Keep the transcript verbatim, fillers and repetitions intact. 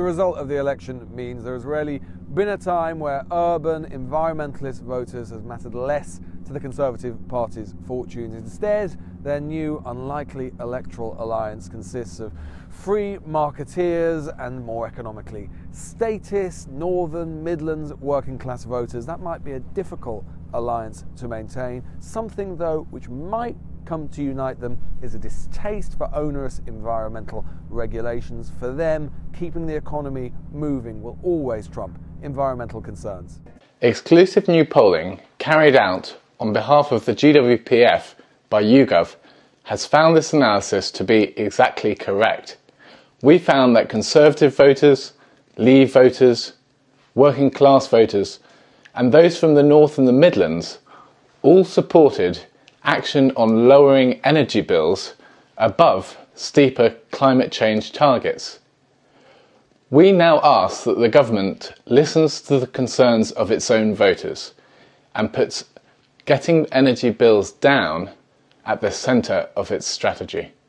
the result of the election means there has rarely been a time where urban environmentalist voters has mattered less to the Conservative Party's fortunes. Instead, their new unlikely electoral alliance consists of free marketeers and more economically statist Northern Midlands working class voters. That might be a difficult alliance to maintain. Something, though, which might come to unite them is a distaste for onerous environmental regulations. For them, keeping the economy moving will always trump environmental concerns. Exclusive new polling carried out on behalf of the G W P F by YouGov has found this analysis to be exactly correct. We found that Conservative voters, Leave voters, working class voters and those from the North and the Midlands all supported action on lowering energy bills above steeper climate change targets. We now ask that the government listens to the concerns of its own voters and puts getting energy bills down at the centre of its strategy.